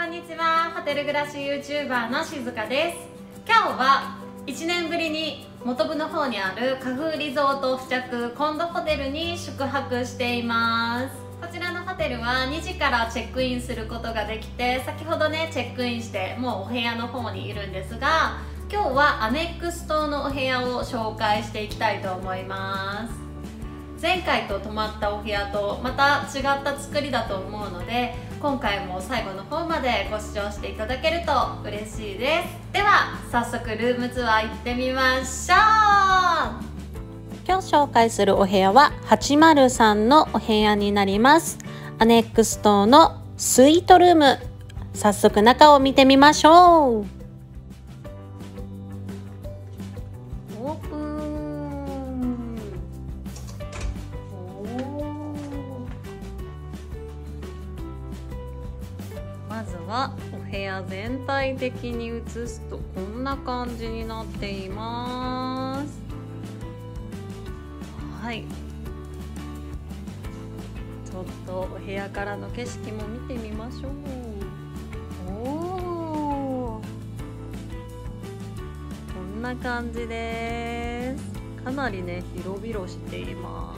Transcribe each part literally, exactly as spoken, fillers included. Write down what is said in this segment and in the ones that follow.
んにちは。ホテル暮らし YouTuber のしずかです。今日はいちねんぶりに本部の方にある花風リゾート付着コンドホテルに宿泊しています。こちらのホテルはにじからチェックインすることができて、先ほどねチェックインしてもうお部屋の方にいるんですが、今日はアネックス棟のお部屋を紹介していきたいと思います。前回と泊まったお部屋とまた違った作りだと思うので、今回も最後の方までご視聴していただけると嬉しいです。では早速ルームツアー行ってみましょう。 今日紹介するお部屋ははちまるさんのお部屋になります。アネックス棟のスイートルーム、早速中を見てみましょう。オープン。まずはお部屋全体的に映すとこんな感じになっています。はい、ちょっとお部屋からの景色も見てみましょう。おー、こんな感じです。かなりね広々しています。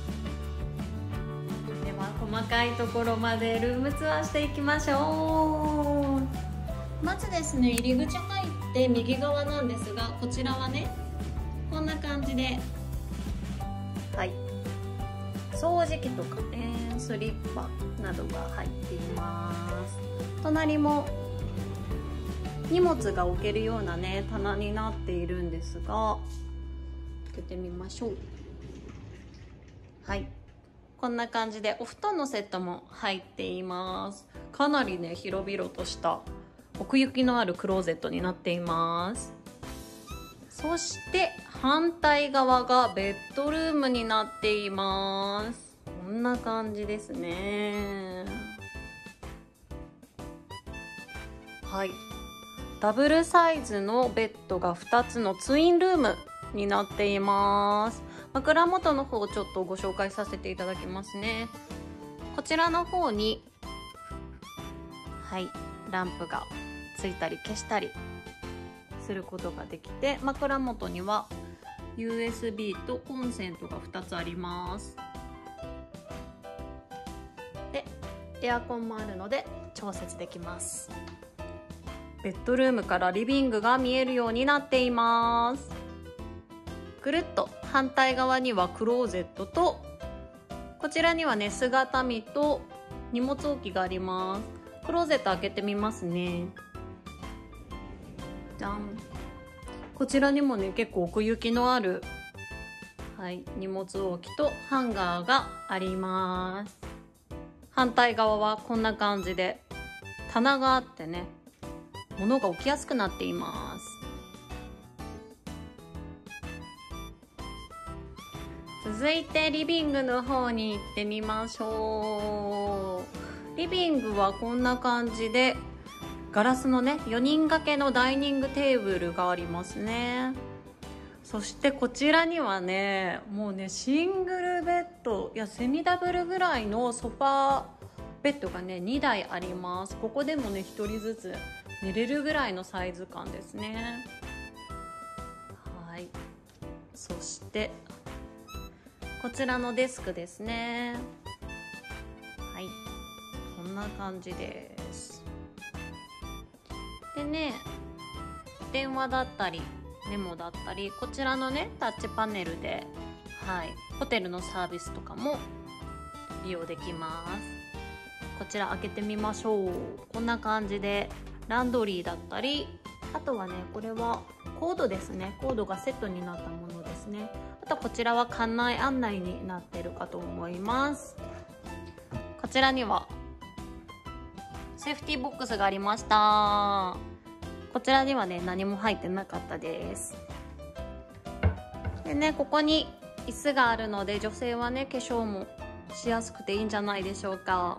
では細かいところまでルームツアーしていきましょう。まずですね、入り口入って右側なんですが、こちらはねこんな感じで、はい、掃除機とかねスリッパなどが入っています。隣も荷物が置けるようなね棚になっているんですが、開けてみましょう。はい、こんな感じでお布団のセットも入っています。かなりね広々とした奥行きのあるクローゼットになっています。そして反対側がベッドルームになっています。こんな感じですね。はい、ダブルサイズのベッドがふたつのツインルームになっています。枕元の方をちょっとご紹介させていただきますね。こちらの方に、はい、ランプがついたり消したりすることができて、枕元には ユーエスビー とコンセントがふたつあります。で、エアコンもあるので調節できます。ベッドルームからリビングが見えるようになっています。ぐるっと反対側にはクローゼットと、こちらにはね姿見と荷物置きがあります。クローゼット開けてみますね。じゃん。こちらにもね結構奥行きのある、はい、荷物置きとハンガーがあります。反対側はこんな感じで棚があってね、物が置きやすくなっています。続いてリビングの方に行ってみましょう。リビングはこんな感じでガラスのねよにん掛けのダイニングテーブルがありますね。そしてこちらにはねもうねシングルベッド、いやセミダブルぐらいのソファーベッドがねにだいあります。ここでもねひとりずつ寝れるぐらいのサイズ感ですね。はい、そしてこちらのデスクですね。はい、こんな感じです。でね、電話だったりメモだったり、こちらのねタッチパネルで、はい、ホテルのサービスとかも利用できます。こちら開けてみましょう。こんな感じでランドリーだったり、あとはねこれはコードですね。コードがセットになったものですね。あとこちらは館内案内になっているかと思います。こちらにはセーフティーボックスがありました。こちらにはね何も入ってなかったです。でね、ここに椅子があるので女性はね化粧もしやすくていいんじゃないでしょうか。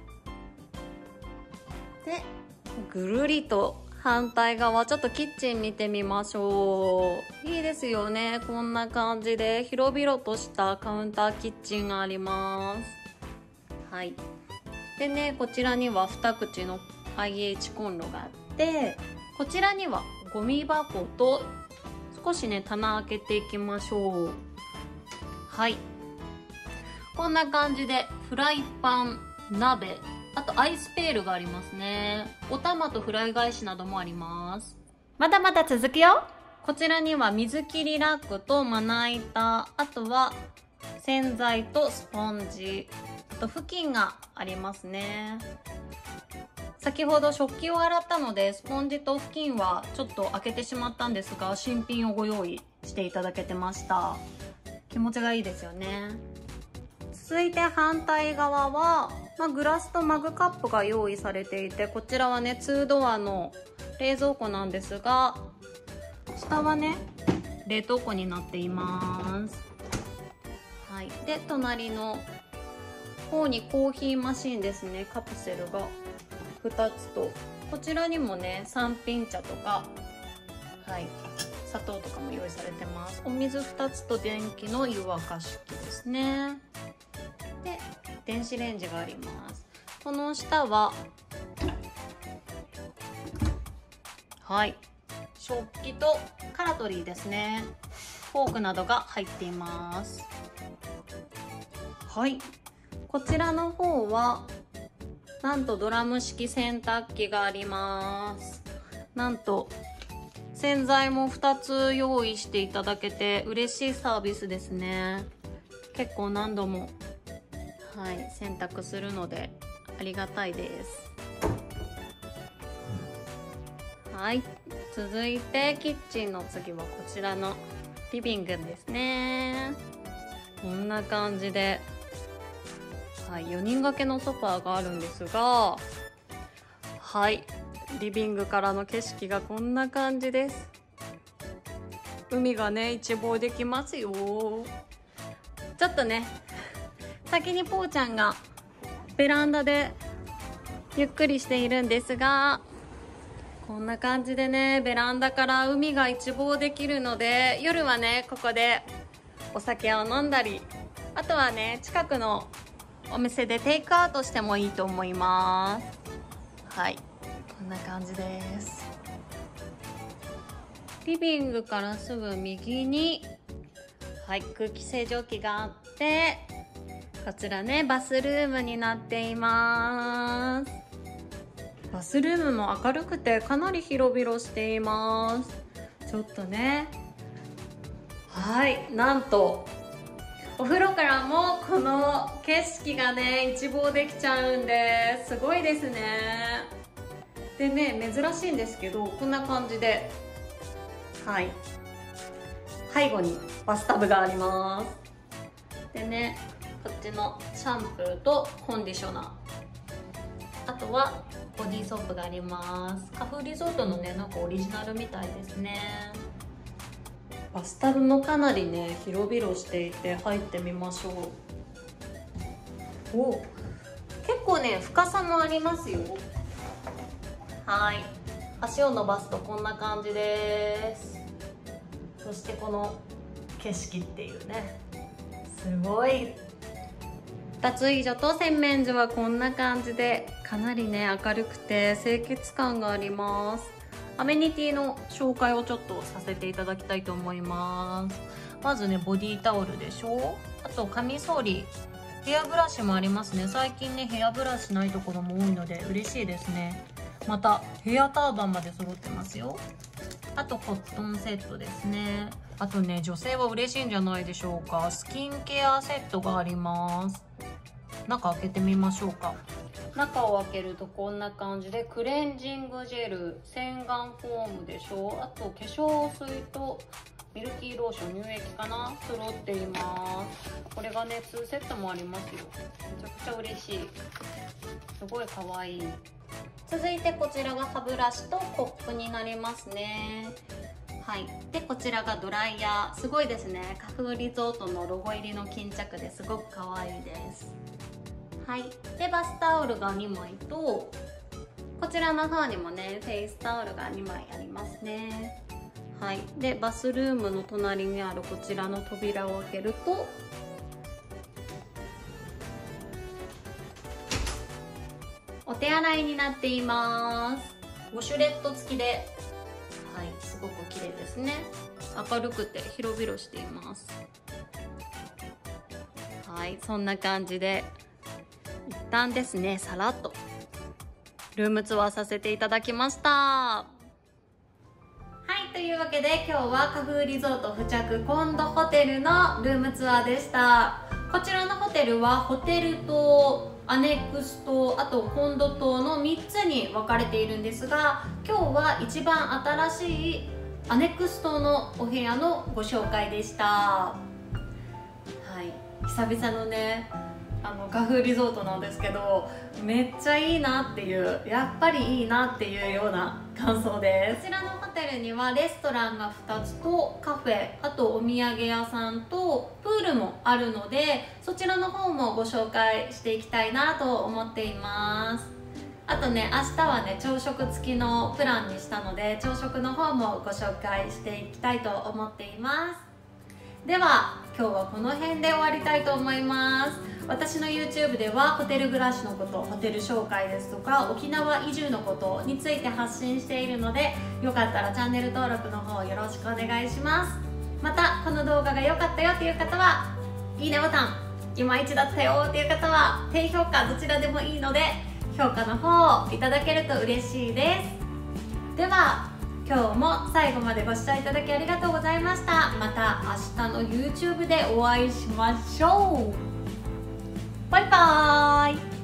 で、ぐるりと反対側、ちょっとキッチン見てみましょう。いいですよね。こんな感じで広々としたカウンターキッチンがあります。はい。でね、こちらには二口のアイエイチ コンロがあって、こちらにはゴミ箱と、少しね棚開けていきましょう。はい、こんな感じでフライパン、鍋、あとアイスペールがありますね。お玉とフライ返しなどもあります。 まだまだ続くよ。 こちらには水切りラックとまな板、あとは洗剤とスポンジ、あと布巾がありますね。先ほど食器を洗ったのでスポンジと布巾はちょっと開けてしまったんですが、新品をご用意していただけてました。気持ちがいいですよね。続いて反対側は、まあ、グラスとマグカップが用意されていて、こちらはねツードアの冷蔵庫なんですが、下はね冷凍庫になっています。はい、で隣の方にコーヒーマシンですね、カプセルがふたつと、こちらにもね三品茶とか、はい、砂糖とかも用意されてます。お水ふたつと電気の湯沸かし器ですね。で電子レンジがあります。この下ははい食器とカラトリーですね、フォークなどが入っています。はい、こちらの方はなんとドラム式洗濯機があります。なんと洗剤もふたつ用意していただけて嬉しいサービスですね。結構何度も、はい、洗濯するのでありがたいです。はい、続いてキッチンの次はこちらのリビングですね。こんな感じで、はい、よにん掛けのソファーがあるんですが、はい、リビングからの景色がこんな感じです。海がね一望できますよ。ちょっとね先にぽーちゃんがベランダでゆっくりしているんですが、こんな感じでねベランダから海が一望できるので、夜はねここでお酒を飲んだり、あとはね近くのお店でテイクアウトしてもいいと思います。はい、こんな感じです。リビングからすぐ右に、はい、空気清浄機があって、こちらねバスルームになっています。バスルームも明るくてかなり広々しています。ちょっとね、はい、なんとお風呂からもこの景色がね一望できちゃうんで、すごいですね。でね珍しいんですけど、こんな感じで、はい、背後にバスタブがあります。でねこっちのシャンプーとコンディショナー、あとはボディーソープがあります。カフーリゾートのねなんかオリジナルみたいですね。バスタブもかなりね広々していて入ってみましょう。お、結構ね深さもありますよ。はい、足を伸ばすとこんな感じです。そしてこの景色っていうね、すごい。脱衣所と洗面所はこんな感じで、かなりね明るくて清潔感があります。アメニティの紹介をちょっとさせていただきたいと思います。まずねボディタオルでしょ、あとカミソリ、ヘアブラシもありますね。最近ねヘアブラシないところも多いので嬉しいですね。またヘアターバンまで揃ってますよ。あとコットンセットですね。あとね女性は嬉しいんじゃないでしょうか、スキンケアセットがあります。中開けてみましょうか。中を開けるとこんな感じで、クレンジングジェル、洗顔フォームでしょ、あと化粧水とミルキーローション、乳液かな、揃っています。これがねにセットもありますよ。めちゃくちゃ嬉しい、すごいかわいい。続いてこちらが歯ブラシとコップになりますね。はい、でこちらがドライヤー、すごいですね。カフーリゾートのロゴ入りの巾着ですごくかわいいです。はい、でバスタオルがにまいと、こちらの方にもねフェイスタオルがにまいありますね。はい、でバスルームの隣にあるこちらの扉を開けると、 お手洗いになっています。ウォシュレット付きで、はい、すごく綺麗ですね。明るくて広々しています。はい、そんな感じで一旦ですね、さらっとルームツアーさせていただきました。 はい、というわけで今日は花風リゾート付着コンドホテルのルームツアーでした。こちらのホテルはホテル棟、アネックス棟、あとコンド棟のみっつに分かれているんですが、今日は一番新しいアネックス棟のお部屋のご紹介でした。はい、久々のねあの花風リゾートなんですけど、めっちゃいいなっていう、やっぱりいいなっていうような感想です。こちらのホテルにはレストランがふたつとカフェ、あとお土産屋さんとプールもあるので、そちらの方もご紹介していきたいなと思っています。あとね、明日はね朝食付きのプランにしたので、朝食の方もご紹介していきたいと思っています。では今日はこの辺で終わりたいと思います。私の YouTube ではホテル暮らしのこと、ホテル紹介ですとか沖縄移住のことについて発信しているので、よかったらチャンネル登録の方よろしくお願いします。またこの動画が良かったよっていう方はいいねボタン、いまいちだったよっていう方は低評価、どちらでもいいので評価の方いただけると嬉しいです。では今日も最後までご視聴いただきありがとうございました。また明日の YouTube でお会いしましょう。バイバーイ。